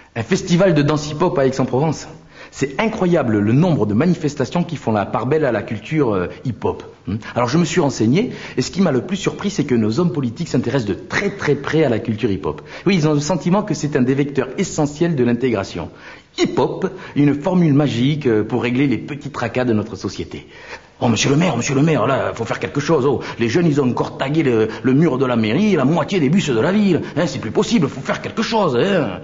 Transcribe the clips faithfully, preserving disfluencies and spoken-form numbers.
Un festival de danse hip-hop à Aix-en-Provence. C'est incroyable le nombre de manifestations qui font la part belle à la culture euh, hip-hop. Alors je me suis renseigné, et ce qui m'a le plus surpris, c'est que nos hommes politiques s'intéressent de très très près à la culture hip-hop. Oui, ils ont le sentiment que c'est un des vecteurs essentiels de l'intégration. Hip-hop, une formule magique euh, pour régler les petits tracas de notre société. Oh, monsieur le maire, monsieur le maire, là, faut faire quelque chose. Oh, les jeunes, ils ont encore tagué le, le mur de la mairie, la moitié des bus de la ville. Hein, c'est plus possible, faut faire quelque chose. Hein.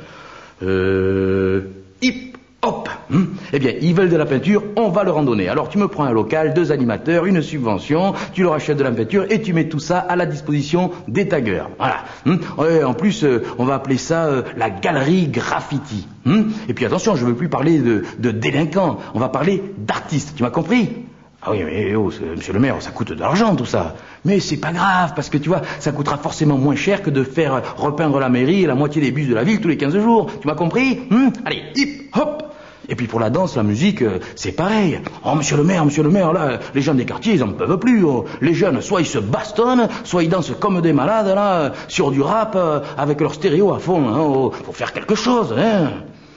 Euh... Hip hop. Hum. Eh bien, ils veulent de la peinture, on va leur en donner. Alors tu me prends un local, deux animateurs, une subvention, tu leur achètes de la peinture et tu mets tout ça à la disposition des taggeurs. Voilà. Hum. Ouais, en plus, euh, on va appeler ça euh, la galerie graffiti. Hum. Et puis attention, je veux plus parler de, de délinquants, on va parler d'artistes. Tu m'as compris ? Ah oui, mais oh, monsieur le maire, ça coûte de l'argent tout ça. Mais c'est pas grave, parce que tu vois, ça coûtera forcément moins cher que de faire repeindre la mairie et la moitié des bus de la ville tous les quinze jours. Tu m'as compris ? Hum. Allez, hip hop. Et puis pour la danse, la musique, euh, c'est pareil. Oh, monsieur le maire, monsieur le maire, là, les jeunes des quartiers, ils en peuvent plus. Oh. Les jeunes, soit ils se bastonnent, soit ils dansent comme des malades, là, sur du rap, euh, avec leur stéréo à fond. Hein. Oh, faut faire quelque chose, hein.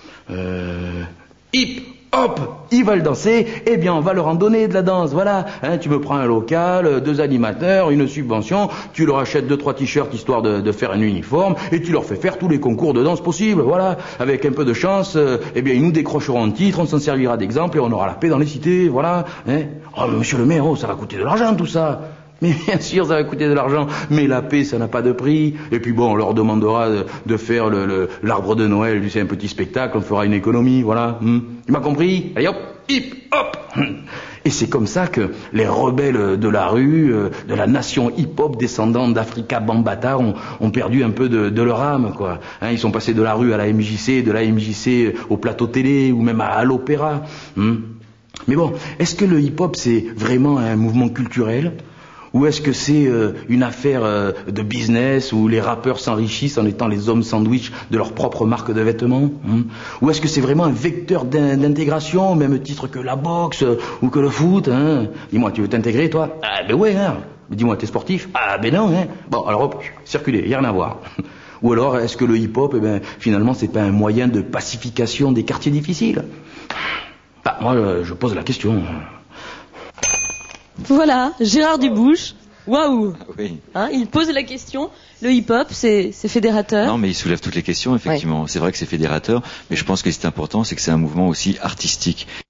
Euh... Hip hop, ils veulent danser, eh bien on va leur en donner de la danse, voilà. Hein, tu me prends un local, deux animateurs, une subvention, tu leur achètes deux, trois t-shirts histoire de, de faire un uniforme, et tu leur fais faire tous les concours de danse possibles, voilà. Avec un peu de chance, euh, eh bien ils nous décrocheront un titre, on s'en servira d'exemple et on aura la paix dans les cités, voilà. Hein. Oh, monsieur le maire, oh, ça va coûter de l'argent tout ça. Mais bien sûr, ça va coûter de l'argent. Mais la paix, ça n'a pas de prix. Et puis bon, on leur demandera de, de faire le, le, l'arbre de Noël, c'est un petit spectacle, on fera une économie, voilà. Hmm. Tu m'as compris ? Allez hop, hip hop. Et c'est comme ça que les rebelles de la rue, de la nation hip-hop descendant d'Africa Bambaataa ont, ont perdu un peu de, de leur âme, quoi. Hein, ils sont passés de la rue à la M J C, de la M J C au plateau télé ou même à, à l'opéra. Hmm. Mais bon, est-ce que le hip-hop c'est vraiment un mouvement culturel ? Ou est-ce que c'est euh, une affaire euh, de business où les rappeurs s'enrichissent en étant les hommes sandwich de leur propre marque de vêtements hein? Ou est-ce que c'est vraiment un vecteur d'intégration, au même titre que la boxe euh, ou que le foot hein? Dis-moi, tu veux t'intégrer toi? Ah ben ouais, hein. Dis-moi, t'es sportif? Ah ben non, hein. Bon, alors hop, circulez, y a rien à voir. Ou alors, est-ce que le hip-hop, eh ben, finalement, c'est pas un moyen de pacification des quartiers difficiles? Bah, moi, je pose la question. Voilà, Gérard Dubouche, waouh oui. Hein, il pose la question, le hip-hop, c'est, c'est fédérateur. Non, mais il soulève toutes les questions, effectivement. Oui. C'est vrai que c'est fédérateur, mais je pense que c'est important, c'est que c'est un mouvement aussi artistique.